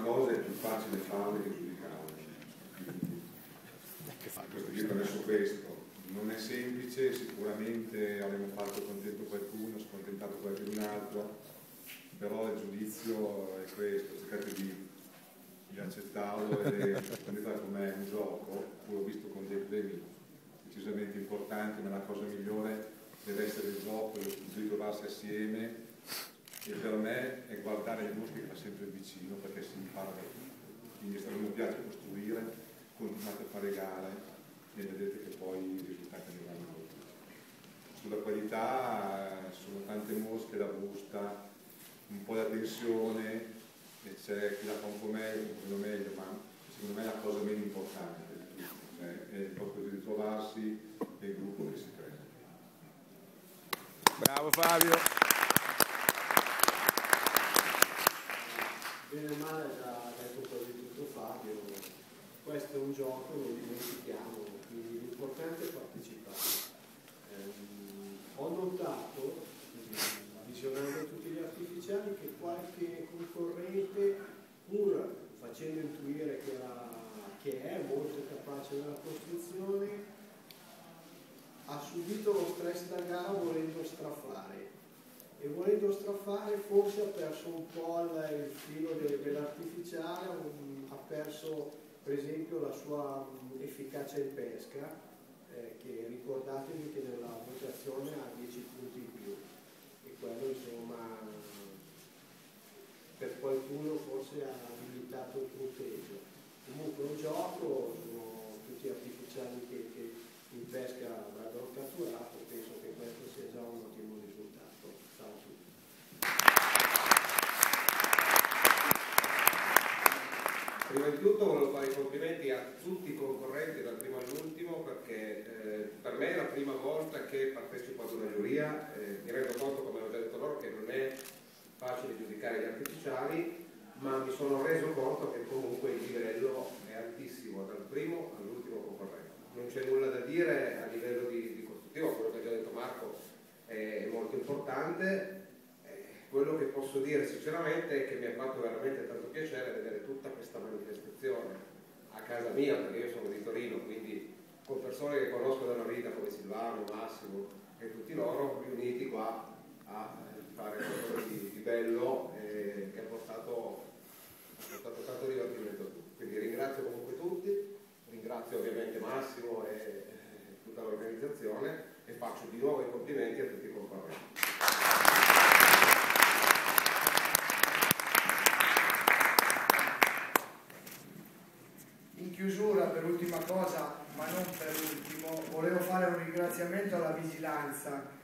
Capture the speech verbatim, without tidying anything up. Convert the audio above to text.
cose è più facile farle che giudicarle. Questo io adesso questo non è semplice, sicuramente avremo fatto contento qualcuno, scontentato qualcun altro, però il giudizio è questo, cercate di, di accettarlo e prendetela come un gioco, pur ho visto con dei premi decisamente importanti, ma la cosa migliore deve essere il gioco, di ritrovarsi assieme, e per me è guardare il mostro che fa sempre vicino, perché si impara da tutto. Quindi se non mi piace costruire, continuate a fare gare e vedete che poi i risultati arriveranno. Sulla qualità sono tante mosche da busta, un po' da tensione, e c'è chi la fa un po' meglio, un po' meno meglio, ma secondo me è la cosa meno importante di tutto, cioè è proprio di ritrovarsi e il gruppo che si crea. Bravo Fabio! Bene o male ha già detto quasi tutto Fabio, questo è un gioco, non dimentichiamo, quindi l'importante è partecipare. Um, ho notato, visionando tutti gli artificiali, che qualche concorrente, pur facendo intuire che, era, che è molto capace nella costruzione, ha subito lo stress da gara volendo strafare. E volendo strafare forse ha perso un po' il, il filo de, dell'artificiale, ha perso per esempio la sua um, efficacia in pesca, eh, che ricordatevi che nella votazione ha dieci punti in più, e quello insomma per qualcuno forse ha limitato il punteggio. Comunque un gioco, sono tutti artificiali che, che in pesca avrebbero catturato, penso che questo sia già un ottimo risultato. Ciao a tutti. Prima di tutto volevo fare i complimenti a tutti i concorrenti dal primo all'ultimo, perché eh, per me è la prima volta che partecipo ad una giuria, eh, mi rendo conto, come ho già detto loro, che non è facile giudicare gli artificiali, ma mi sono reso conto che comunque il livello è altissimo dal primo all'ultimo concorrente. Non c'è nulla da dire a livello di, di costruttivo, quello che ha già detto Marco è molto importante. Quello che posso dire sinceramente è che mi ha fatto veramente tanto piacere vedere tutta questa manifestazione a casa mia, perché io sono di Torino, quindi con persone che conosco da una vita come Silvano, Massimo e tutti loro, riuniti qua a fare qualcosa di, di bello eh, che ha portato, ha portato tanto divertimento a tutti. Quindi ringrazio comunque tutti, ringrazio ovviamente Massimo e, e tutta l'organizzazione, e faccio di nuovo i complimenti a tutti i concorrenti. In chiusura, per ultima cosa, ma non per ultimo, volevo fare un ringraziamento alla vigilanza